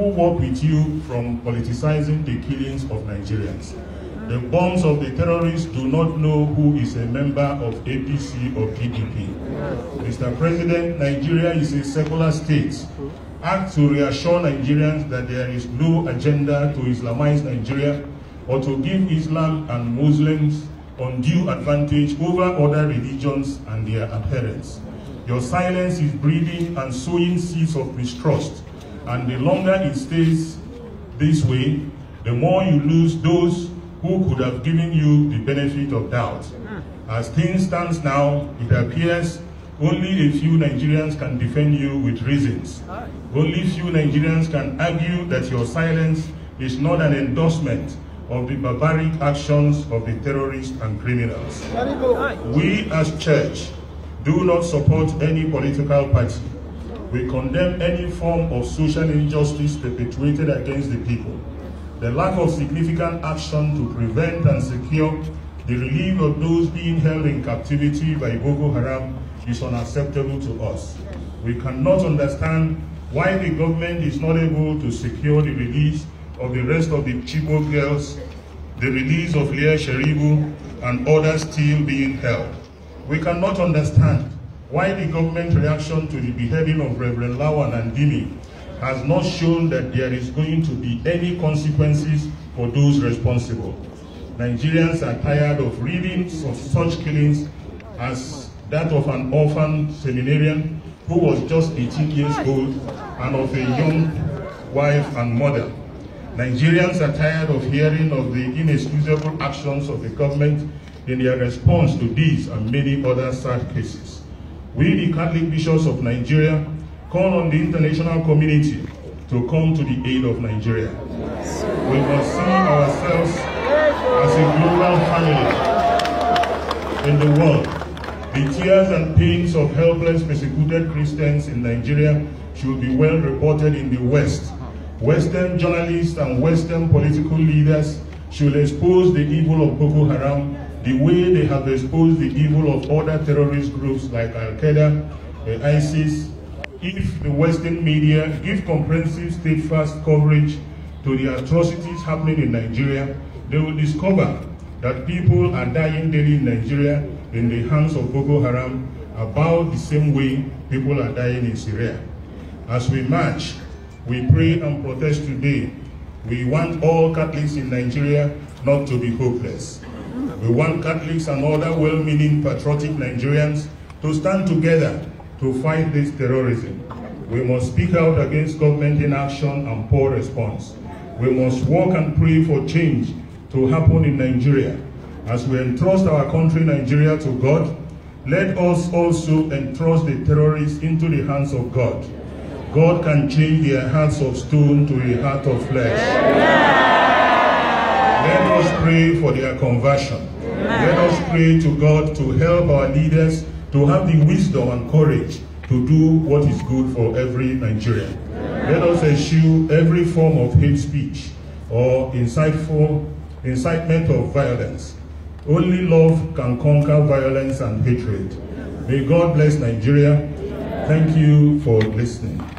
who work with you from politicizing the killings of Nigerians. The bombs of the terrorists do not know who is a member of APC or PDP. Mr. President, Nigeria is a secular state. Act to reassure Nigerians that there is no agenda to Islamize Nigeria or to give Islam and Muslims undue advantage over other religions and their adherents. Your silence is breeding and sowing seeds of mistrust, and the longer it stays this way, the more you lose those who could have given you the benefit of doubt. As things stand now, it appears only a few Nigerians can defend you with reasons. Only few Nigerians can argue that your silence is not an endorsement of the barbaric actions of the terrorists and criminals. We as church do not support any political party. We condemn any form of social injustice perpetrated against the people. The lack of significant action to prevent and secure the relief of those being held in captivity by Boko Haram is unacceptable to us. We cannot understand why the government is not able to secure the release of the rest of the Chibok girls, the release of Leah Sharibu and others still being held. We cannot understand why the government reaction to the beheading of Reverend Lawan and Dimi has not shown that there is going to be any consequences for those responsible. Nigerians are tired of reading of such killings as that of an orphan seminarian who was just 18 years old and of a young wife and mother. Nigerians are tired of hearing of the inexcusable actions of the government in their response to these and many other sad cases. We, the Catholic bishops of Nigeria, call on the international community to come to the aid of Nigeria. We must see ourselves as a global family in the world. The tears and pains of helpless, persecuted Christians in Nigeria should be well reported in the West. Western journalists and Western political leaders should expose the evil of Boko Haram the way they have exposed the evil of other terrorist groups like Al-Qaeda, ISIS. If the Western media give comprehensive, steadfast coverage to the atrocities happening in Nigeria, they will discover that people are dying daily in Nigeria in the hands of Boko Haram about the same way people are dying in Syria. As we march, we pray and protest today. We want all Catholics in Nigeria not to be hopeless. We want Catholics and other well-meaning patriotic Nigerians to stand together to fight this terrorism. We must speak out against government inaction and poor response. We must work and pray for change to happen in Nigeria. As we entrust our country, Nigeria, to God, let us also entrust the terrorists into the hands of God. God can change their hearts of stone to a heart of flesh. Let us pray for their conversion. Let us pray to God to help our leaders to have the wisdom and courage to do what is good for every Nigerian. Let us eschew every form of hate speech or incitement of violence. Only love can conquer violence and hatred. May God bless Nigeria. Thank you for listening.